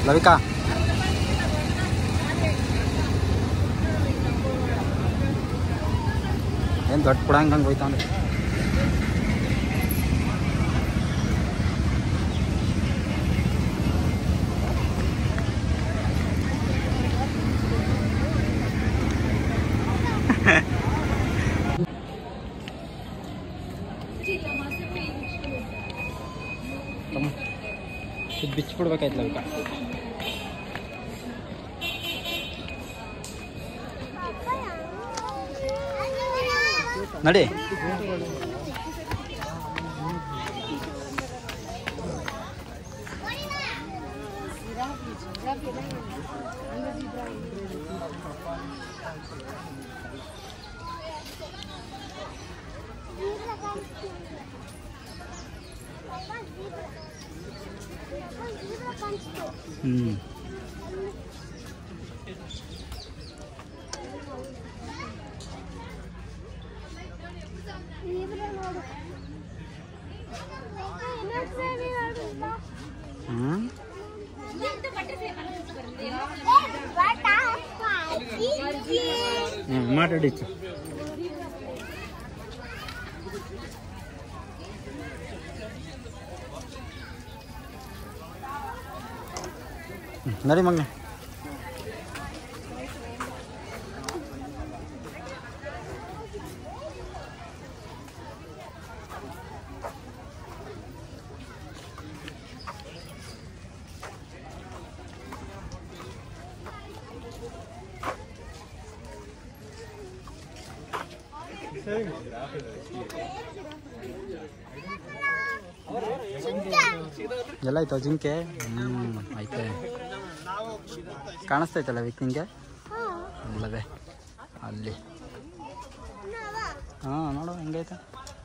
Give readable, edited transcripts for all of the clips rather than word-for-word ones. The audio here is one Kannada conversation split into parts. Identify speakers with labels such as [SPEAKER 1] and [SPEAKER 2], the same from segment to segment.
[SPEAKER 1] ಲವಿಕಾ ಏನು ದೊಡ್ಡ ಕೊಡಂಗೆ ಹೋಯ್ತಾನೆ. ಇದು ಬಿಚ್ಚಿಬಿಡ್ಬೇಕಾಯ್ತು ಲವಿಕಾ. ನಡಿ ಮಾತಾಡಿತ್ತು. ನಡಿ ಮಗನೆ. ಎಲ್ಲ ಆಯ್ತು ಜಿಂಕೆ. ಆಯ್ತೆ ಕಾಣಿಸ್ತೈತಲ್ಲ ವಿಕ್ ನಿಂಗೆ ಅಲ್ಲವೇ ಅಲ್ಲಿ. ಹಾಂ ನೋಡು ಹೆಂಗೈತೆ.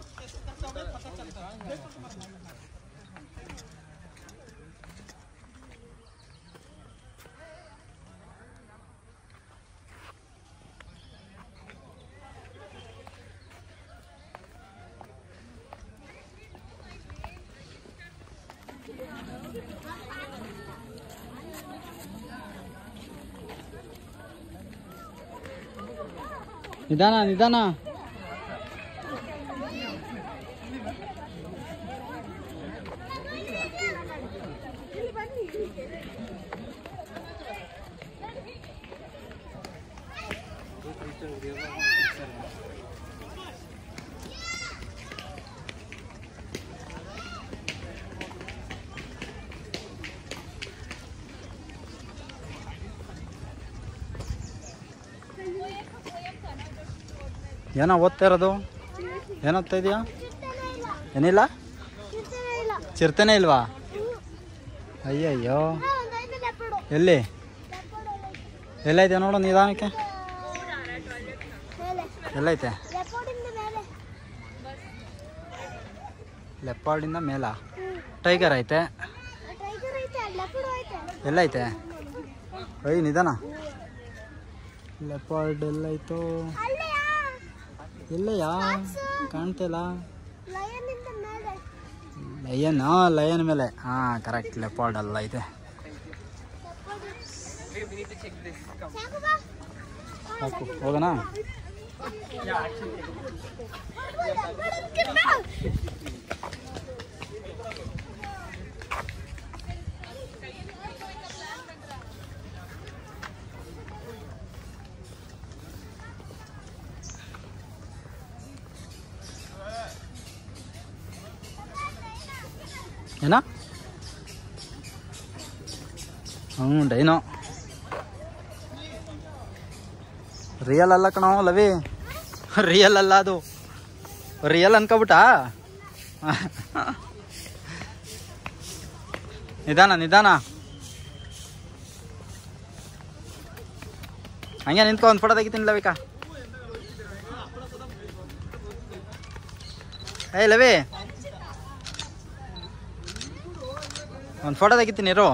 [SPEAKER 1] ನಿಧಾನ ನಿಧಾನ. ಏನೋ ಓದ್ತಾ ಇರೋದು? ಏನು ಓದ್ತಾ ಇದೆಯಾ? ಏನಿಲ್ಲ, ಚಿರ್ತನೆ ಇಲ್ವಾ? ಅಯ್ಯಯ್ಯೋ, ಎಲ್ಲಿ ಎಲ್ಲೈತೆ ನೋಡು ನಿಧಾನಕ್ಕೆ. ಎಲ್ಲೈತೆ? ಲೆಪಾರ್ಡಿಂದ ಮೇಲ ಟೈಗರ್ ಐತೆ. ಎಲ್ಲೈತೆ? ಅಯ್ಯ ನಿಧಾನ. ಲೆಪಾರ್ಡ್ ಎಲ್ಲೈತೋ? ಎಲ್ಲಯ್ಯಾ ಕಾಣ್ತಿಲ್ಲ. ಲಯನ್, ಲಯನ್ ಮೇಲೆ. ಹಾಂ ಕರೆಕ್ಟ್, ಲೆಪಾರ್ಡ್ ಅಲ್ಲ ಐತೆ. ಸಾಕು ಹೋಗೋಣ. ಏನ? ಡೈನೋ. ರಿಯಲ್ ಅಲ್ಲ ಕಣೋ ಲವಿ, ರಿಯಲ್ ಅಲ್ಲ ಅದು. ರಿಯಲ್ ಅನ್ಕೋಬಿಟ್ಟಾ? ನಿಧಾನ ನಿಧಾನ. ಹಂಗೆ ನಿಂತ್ಕೊ, ಒಂದು ಫೋಟೋ ತೆಗಿತೀನಿ ಲವಿಕಾ. ಏಯ್ ಲವಿ, ಒಂದು ಫೋಟೋ ತೆಗಿತೀನಿ ಇರು.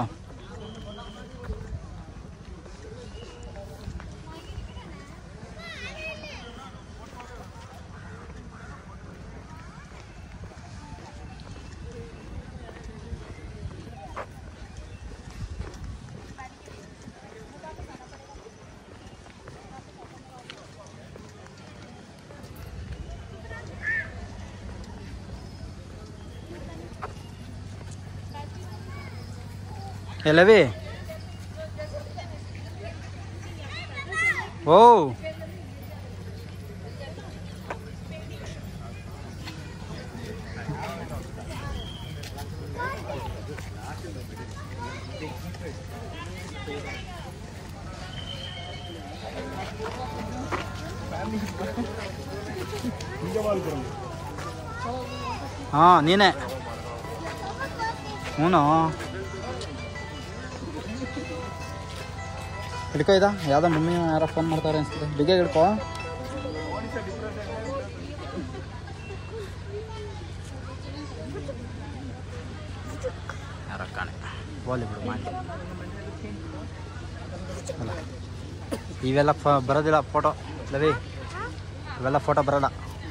[SPEAKER 1] ಎಲ್ಲವೇ ಓ ಹಾಂ ನೀನೇ ಹ್ಞೂ ಹಿಡ್ಕೊ ಇದ ಯಾವುದೋ ಮಮ್ಮಿ ಯಾರೋ ಫೋನ್ ಮಾಡ್ತಾರೆ ಅನ್ಸುತ್ತೆ ಬಿಗೆ ಹಿಡ್ಕೊ ಯಾರೋ ಕಾಣೆ ಬೋಲಿ ಬಿಡು ಮಾಡಿ ಅಲ್ಲ ಇವೆಲ್ಲ ಬರೋದಿಲ್ಲ ಫೋಟೋ ಲವಿ ಇವೆಲ್ಲ ಫೋಟೋ ಬರೋಲ್ಲ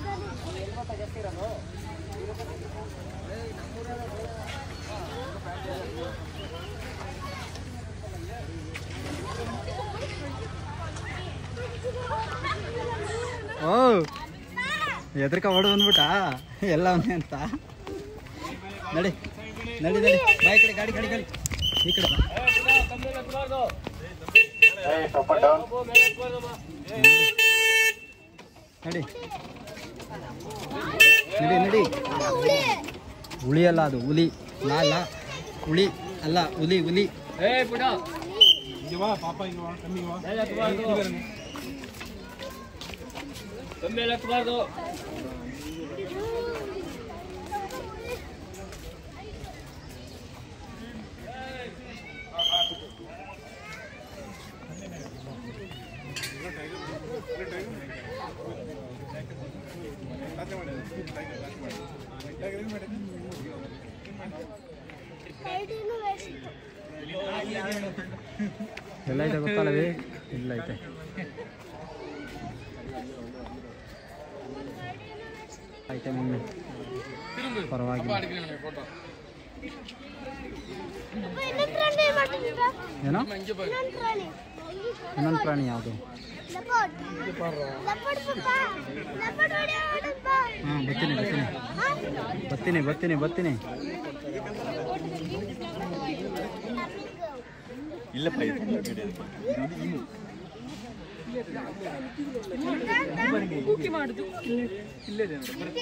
[SPEAKER 1] ಓ ಎದ್ರಕ ಓಡ್ ಬಂದ್ಬಿಟ್ಟಾ ಎಲ್ಲ ಅವನೇ ಅಂತ ನಡಿ ನಡಿ ನಡಿ ಬಾಯ್ ಕಡೆ ಗಾಡಿ ಗಾಡಿ ಗಾಡಿ ಈ ಕಡೆ ನಡಿ ನಡಿ ನಡಿ ಹುಳಿ ಅಲ್ಲ ಅದು ಹುಲಿ ಅಲ್ಲ ಹುಳಿ ಅಲ್ಲ ಹುಲಿ ಹುಲಿ ಎಲ್ಲ ಐತೆ ಗೊತ್ತಲ್ಲವೇ ಇಲ್ಲ ಐತೆ ಐತೆ ಮಮ್ಮಿ ಪರವಾಗಿಲ್ಲ ಏನೋ ಇನ್ನೊಂದು ಪ್ರಾಣಿ ಯಾವುದು ಹಾಂ ಬರ್ತೀನಿ ಬರ್ತೀನಿ ಬರ್ತೀನಿ ಬರ್ತೀನಿ ಬರ್ತೀನಿ
[SPEAKER 2] ಇಲ್ಲಪ್ಪ ಮಾಡುದು ಇಲ್ಲೇ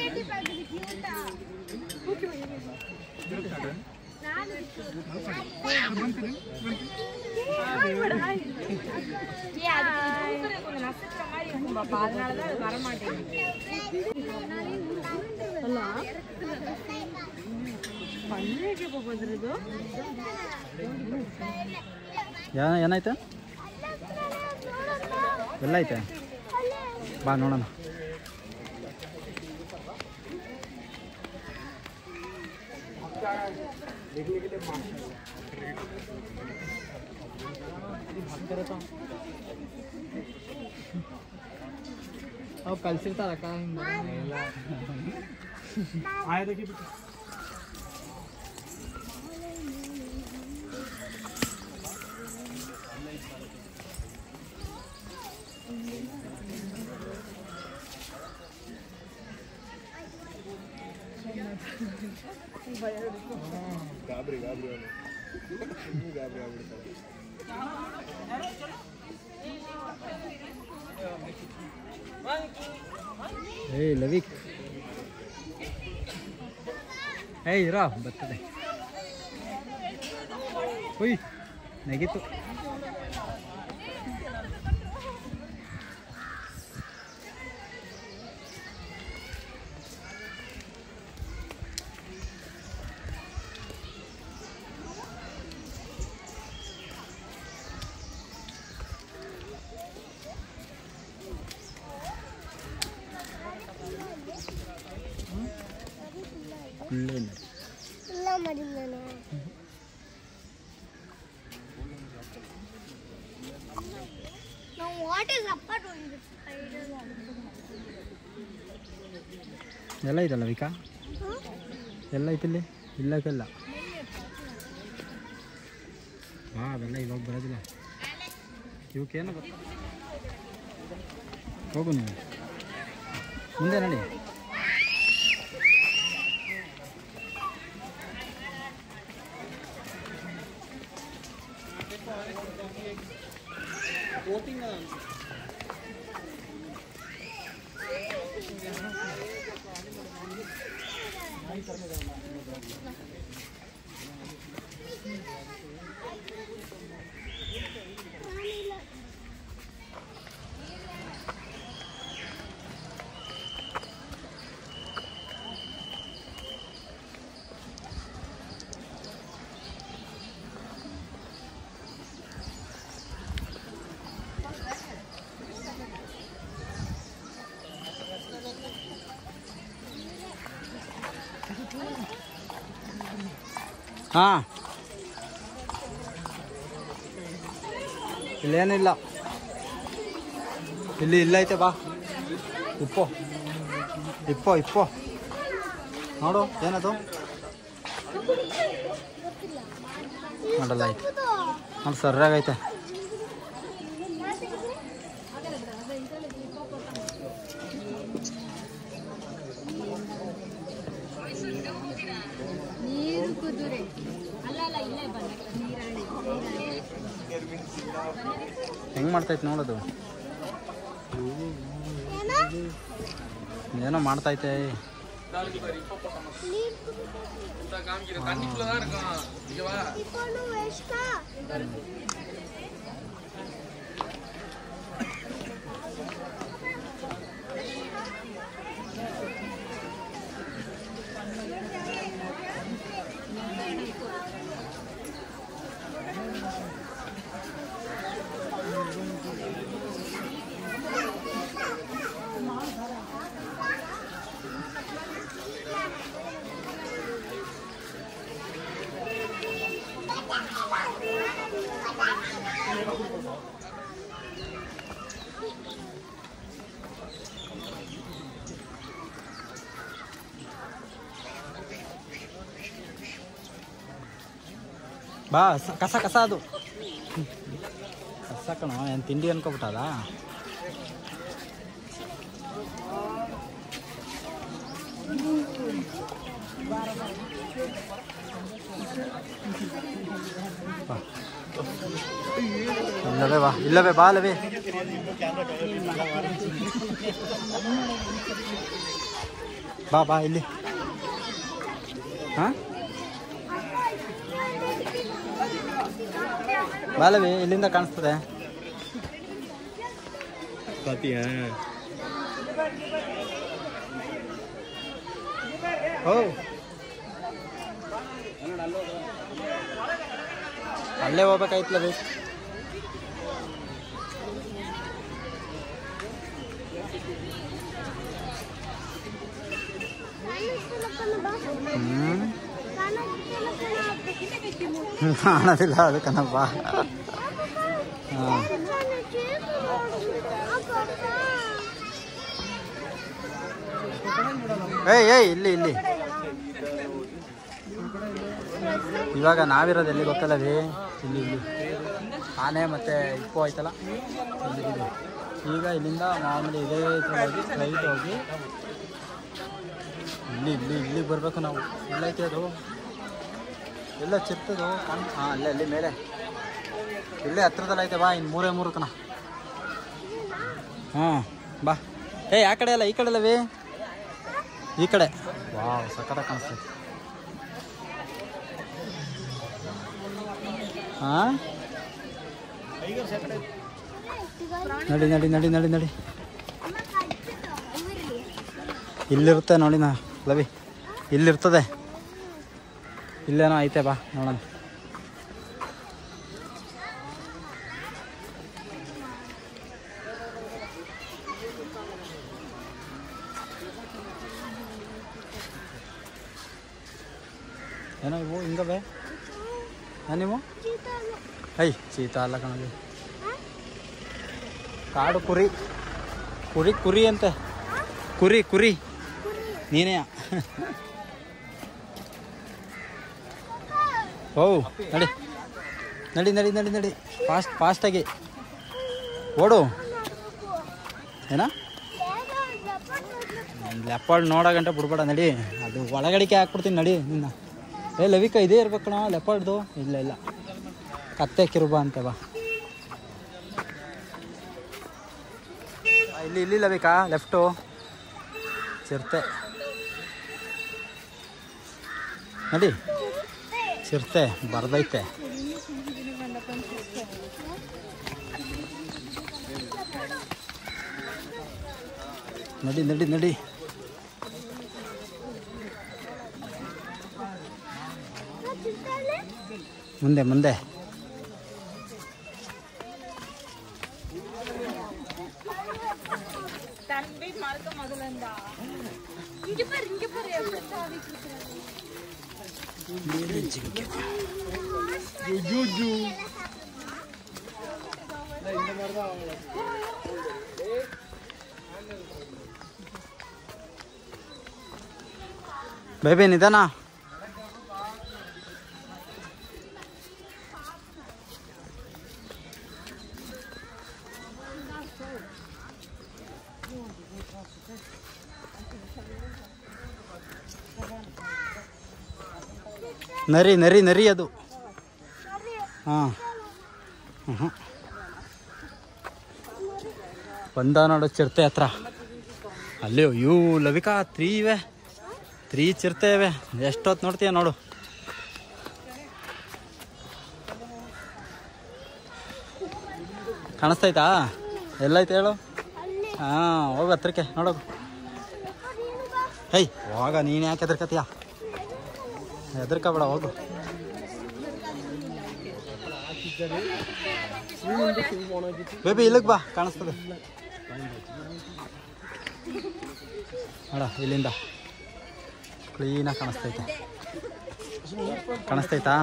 [SPEAKER 1] ಏನಾಯ್ತು ಎಲ್ಲ ಐತೆ ಬಾ ನೋಡೋಣ ಅವು ಕಲ್ಸಿರ್ತಾರಕ್ಕ
[SPEAKER 2] ಗಾಬರಿ ಗಾಬರಿ
[SPEAKER 1] ಏಯ್ ಲವಿಕ್ ಏಯ್ ಇರೋ ಬರ್ತದೆ ಹುಯ್ ನೆಗಿತು
[SPEAKER 3] ಇಲ್ಲ ಮಾಡಿಲ್ಲ now what is upper on this side
[SPEAKER 1] ಎಲ್ಲ ಐತಲ್ಲ ವಿಕಾ ಎಲ್ಲ ಐತಿಲ್ಲಿ ಇಲ್ಲಕ್ಕೆಲ್ಲ ಹಾಂ ಅವೆಲ್ಲ ಇವಾಗ ಬರೋದಿಲ್ಲ ಇವಕ್ಕೇನು ಗೊತ್ತ ಹೋಗು ನೀವು ಮುಂದೆ ನಡಿ ಹಾಂ ಇಲ್ಲೇನಿಲ್ಲ, ಇಲ್ಲಿ ಇಲ್ಲೈತೆ ಬಾ. ಇಪ್ಪೋ ಇಪ್ಪೋ ಇಪ್ಪೋ ನೋಡು ಏನದು ನೋಡಲ್ಲ ಐತೆ ನೋಡಿ, ಸರ್ರಾಗೈತೆ. ಹೆಂಗ್ ಮಾಡ್ತೈತೆ ನೋಡೋದು, ಏನೋ ಮಾಡ್ತೈತೆ. ಬಾ, ಕಸ ಕಸ ಅದು ಕಸ ಕಣೋ, ಏನು ತಿಂಡಿ ಅನ್ಕೊಬಿಟ್ಟದ. ಇಲ್ಲವೇ ಬಾ, ಇಲ್ಲವೇ ಬಾ, ಅಲ್ಲವೇ ಬಾ ಬಾ ಇಲ್ಲಿ. ಹಾಂ ಬಾಲವಿ ಇಲ್ಲಿಂದ ಕಾಣಿಸ್ತದೆ. ಓ ಅಲ್ಲೇ ಹೋಗ್ಬೇಕಾಯ್ತಲ್ಲ ಬೇ. ಕಾಣೋದಿಲ್ಲ ಅದು ಕಣಪ್ಪ. ಹಾಂ ಏಯ್ ಇಲ್ಲಿ ಇಲ್ಲಿ ಇವಾಗ ನಾವಿರೋದು ಎಲ್ಲಿ ಗೊತ್ತಲ್ಲವೇ, ಇಲ್ಲಿ ಇಲ್ಲಿ ಆನೆ ಮತ್ತು ಇಪ್ಪು ಆಯ್ತಲ್ಲ ಇಲ್ಲಿದೆ. ಈಗ ಇಲ್ಲಿಂದ ಮಾಮೂಲಿ ಇದೇ ಹೋಗಿ ಸ್ಟ್ರೈಟ್ ಹೋಗಿ ಇಲ್ಲಿ ಇಲ್ಲಿ ಇಲ್ಲಿಗೆ ಬರಬೇಕು ನಾವು. ಎಲ್ಲೈತೆ ಅದು, ಎಲ್ಲ ಚಿಕ್ಕದು ಹಾಂ ಅಲ್ಲೇ ಅಲ್ಲಿ ಮೇಲೆ ಇಲ್ಲೇ ಹತ್ರದಲ್ಲಿ ಐತೆ. ಬಾ ಇನ್ನು ಮೂರೇ ಕಣ. ಹಾಂ ಬಾ. ಆ ಕಡೆ ಅಲ್ಲ ಈ ಕಡೆ ಅಲ್ಲವೇ, ಈ ಕಡೆ. ವಾವ್ ಸಕ್ಕತ್ತ ಕಾಣಿಸ್ತೈತೆ. ಹಾಂ ನಡಿ ನಡಿ ನಡಿ ನಡಿ ನಡಿ. ಇಲ್ಲಿರುತ್ತೆ ನೋಡಿ ನಾ ಲವಿ, ಇಲ್ಲಿರ್ತದೆ. ಇಲ್ಲೇನೋ ಐತೆ ಬಾ ನೋಡೋಣ. ಏನೋ ಇವು ಹಿಂಗವೆ ನೀವು ಚೀತಾ ಅಲ್ಲ ಕಣಲ್ಲಿ, ಕಾಡು ಕುರಿ. ಕುರಿ ಕುರಿ ಅಂತೆ, ಕುರಿ ಕುರಿ ನೀನೇ. ಓ ನಡಿ ನಡಿ ನಡಿ ನಡಿ ನಡಿ ಫಾಸ್ಟಾಗಿ ಓಡು. ಏನ ಲೆಪಾರ್ಡ್ ನೋಡೋ ಗಂಟೆ ಬಿಡ್ಬೇಡ, ನಡಿ. ಅದು ಒಳಗಡಿಕೆ ಹಾಕ್ಬಿಡ್ತೀನಿ ನಡಿ ನಿನ್ನ. ಲವಿಕ ಇದೇ ಇರ್ಬೇಕು ಕಣ ಲೆಪಾರ್ಡ್ದು. ಇಲ್ಲ ಇಲ್ಲ ಕತ್ತೆ ಕಿರುಬ ಅಂತೆ ಬಾ. ಇಲ್ಲಿ ಇಲ್ಲಿಲ್ಲ ಬೇಕಾ ಲೆಫ್ಟು ಚಿರತೆ ನಡಿ ಚಿರತೆ ಬರ್ದೈತೆ ನಡಿ ನಡಿ ನಡಿ ಮುಂದೆ ಮುಂದೆ ಬೇಬಿ ನಿಧಾನ ನರಿ ನರಿ ನರಿ ಅದು ಹಾಂ ಬಂದ ನೋಡು ಚಿರತೆ ಹತ್ರ ಅಲ್ಲಿ ಇವು ಲವಿಕಾ 3 ಇವೆ 3 ಚಿರತೆ ಇವೆ ಎಷ್ಟೊತ್ತು ನೋಡ್ತೀಯ ನೋಡು ಕಾಣಿಸ್ತೈತಾ ಎಲ್ಲೈತೆ ಹೇಳು ಹಾಂ ಹೋಗು ಹತ್ರಕ್ಕೆ ನೋಡೋದು ಹೈ ಹೋಗ ನೀನು ಯಾಕೆ ಹೆದರ್ಕತ್ತೀಯ ಹೆದರ್ಕಬೇಡ ಹೋಗು ಬೇಬಿ ಇಲ್ಲಿಗೆ ಬಾ ಕಾಣಿಸ್ತದೆ ನೋಡ ಇಲ್ಲಿಂದ ಕ್ಲೀನಾಗಿ ಕಾಣಿಸ್ತೈತೆ ಕಾಣಿಸ್ತೈತಾ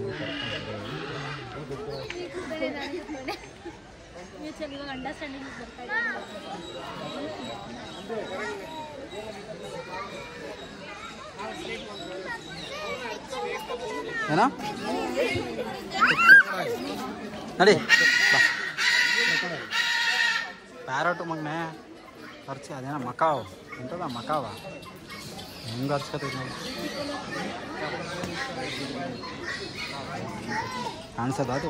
[SPEAKER 1] ಏನೋ ನಡಿ ಪ್ಯಾರೋಟು ಮಗನೇ ಖರ್ಚು ಅದೇನೋ ಮಕಾವ್ ಎಂತದ ಮಕಾವ ಹೆಂಗೆ ಹರ್ಚ್ಕೊತೈತಿ ನೋಡಿ ಕಾಣಿಸೋದ ಅದು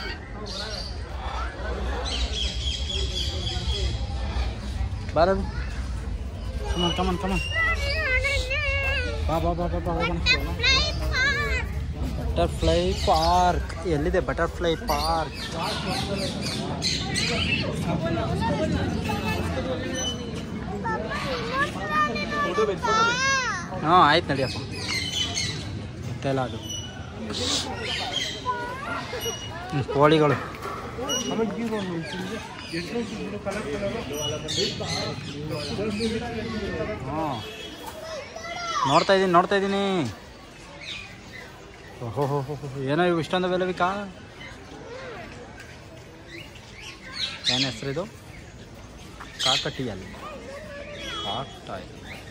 [SPEAKER 1] ಬಾರದು ಕಮನ್ ಕಮನ್ ಕಮನ್ ಬಾ ಬಾ ಬಾ ಬಾ ಬಾ ಹೋಗೋಣ ಬಟರ್ಫ್ಲೈ ಪಾರ್ಕ್ ಎಲ್ಲಿದೆ ಬಟರ್ಫ್ಲೈ ಪಾರ್ಕ್ ಹಾಂ ಆಯ್ತು ನಡಿಯಪ್ಪ ಮತ್ತೆಲ್ಲ ಅದು ಕೋಳಿಗಳು ಹಾಂ ನೋಡ್ತಾ ಇದ್ದೀನಿ ಓಹೋ ಹೋ ಹೋ ಏನೋ ಇವು ಇಷ್ಟೊಂದು ಬೆಲೆ ಬೇಕಾ ಏನು ಹೆಸರಿದು ಕಾಕಟಿಯಲ್ಲಿ ಕಾಕ್ಟಾಯ್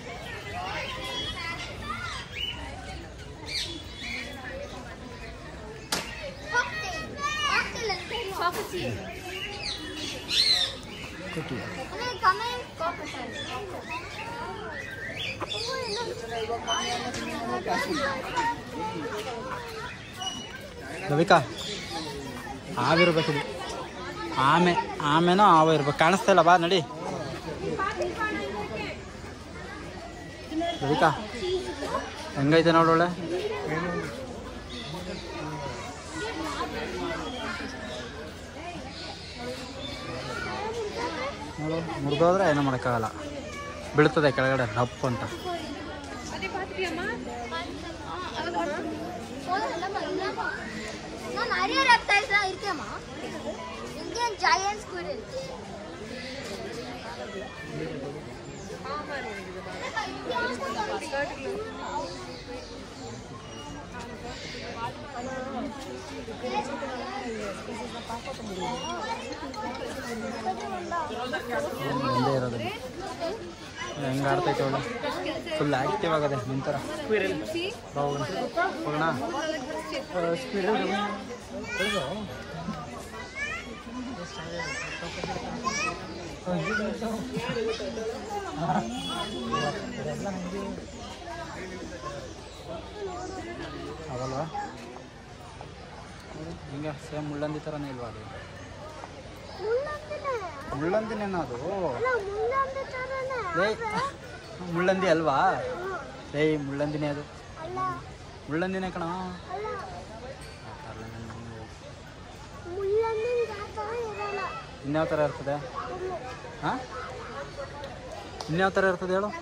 [SPEAKER 1] ಲವಿಕಾ ಹಾವಿರ್ಬೇಕಿದು ಆಮೆನೋ ಹಾವು ಇರ್ಬೇಕು ಕಾಣಿಸ್ತಾ ಇಲ್ಲ ಬಾ ನಡಿ ಲವಿಕಾ ಹೆಂಗೈತೆ ನೋಡೋಳೆ ನೋಡು ಮುರಿದೋದ್ರೆ ಏನೂ ಮಾಡೋಕ್ಕಾಗಲ್ಲ ಬೀಳ್ತದೆ ಕೆಳಗಡೆ ರಪ್ ಅಂತ ಒಂದೇ ಇರೋದು ಹೆಂಗೆ ಆಡ್ತೈತೆ ಒಳ್ಳೆ ಫುಲ್ ಆಕ್ಟಿವ್ ಆಗದೆ ನಿಂತರ ಹೋಗೋಣ ಅವಲ್ವಾ ಹಿಂಗೆ ಸೇಮ್ ಮುಳ್ಳಂದಿ ಥರನೇ ಇಲ್ವಾ ಅದು ಮುಳ್ಳಂದಿನೇನೋ ಅದು.
[SPEAKER 3] ಅಲ್ಲ ಮುಳ್ಳಂದಿ ತರನೇ.
[SPEAKER 1] ಲೇ ಮುಳ್ಳಂದಿ ಅಲ್ವಾ? ಲೇ ಮುಳ್ಳಂದಿನೇ ಅದು.
[SPEAKER 3] ಅಲ್ಲ
[SPEAKER 1] ಮುಳ್ಳಂದಿನೇ ಕಣ.
[SPEAKER 3] ಅಲ್ಲ ಮುಳ್ಳಂದಿ ತರ ಇರಲ್ಲ.
[SPEAKER 1] ಇನ್ಯಾವ ಥರ ಇರ್ತದೆ? ಹಾಂ ಇನ್ಯಾವ ಥರ ಇರ್ತದೆ ಹೇಳು?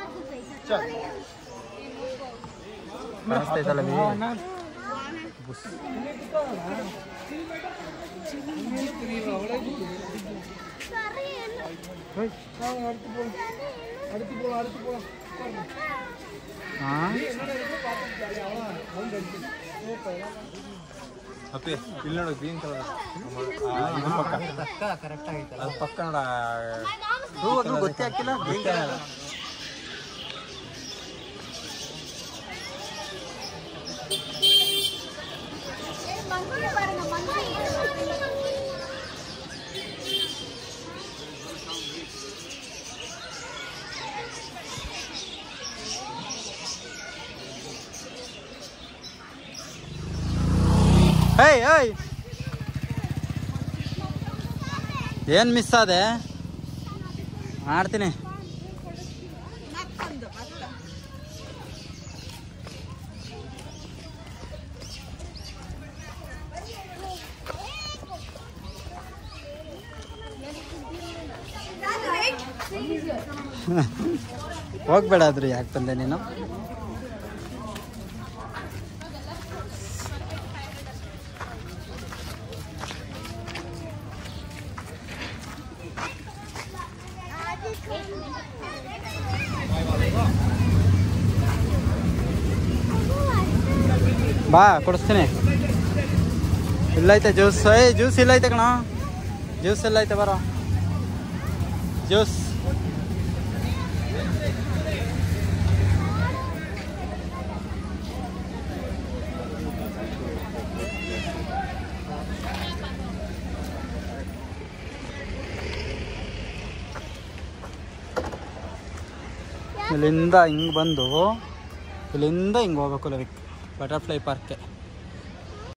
[SPEAKER 1] ಕಾಣಿಸ್ತೈತಲ್ಲ ಬುಸ್.
[SPEAKER 3] ಸರಿ ಏನು?
[SPEAKER 1] ಹಾಂ
[SPEAKER 2] ಅಪ್ಪಿ ಇಲ್ಲಿ ನೋಡು ಗ್ರೀನ್ ಕಲರ್
[SPEAKER 1] ಕರೆಕ್ಟ್ ಆಗೈತಲ್ಲ.
[SPEAKER 2] ಅದು ಪಕ್ಕ ನೋಡ
[SPEAKER 1] ಅದು ಗೊತ್ತೇ ಆಗ್ತಿಲ್ಲ.
[SPEAKER 3] ಮಂಗೂರಿ ಬಾರಣ್ಣ, ಮಂಗೂರಿ ಏನು ಮಾಡ್ತಿಲ್ಲ ಮಂಗೂರಿ?
[SPEAKER 1] ಏಯ್ ಏಯ್ ಏನು ಮಿಸ್ ಆದೆ? ಮಾಡ್ತೀನಿ. ಹೋಗ್ಬೇಡ ಆದ್ರೂ ಯಾಕೆ ಬಂದೆ ನೀನು? ಬಾ ಕೊಡಿಸ್ತೀನಿ. ಇಲ್ಲೈತೆ ಜ್ಯೂಸ್. ಜ್ಯೂಸ್ ಇಲ್ಲೈತೆ ಕಣ. ಜ್ಯೂಸ್ ಎಲ್ಲೈತೆ ಬರೋ ಜ್ಯೂಸ್. ಇಲ್ಲಿಂದ ಹಿಂಗೆ ಬಂದು ಇಲ್ಲಿಂದ ಹಿಂಗೆ ಹೋಗ್ಬೇಕು ಲವಿಕ್ ಬಟರ್ಫ್ಲೈ ಪಾರ್ಕ್ಗೆ.